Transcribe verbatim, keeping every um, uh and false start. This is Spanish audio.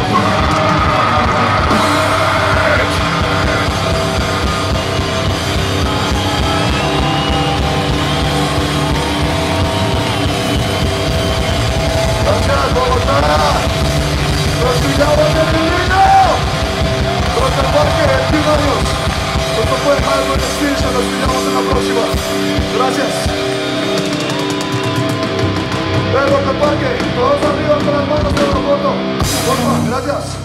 Gracias, Bogotá. Nos cuidamos de Berlino. Rock al Parque, Primarios. Esto fue Hardware Extinction. Nos cuidamos en la próxima. Gracias. Ven, Rock al Parque. Todos arriba con las manos en la foto. Porfa, gracias.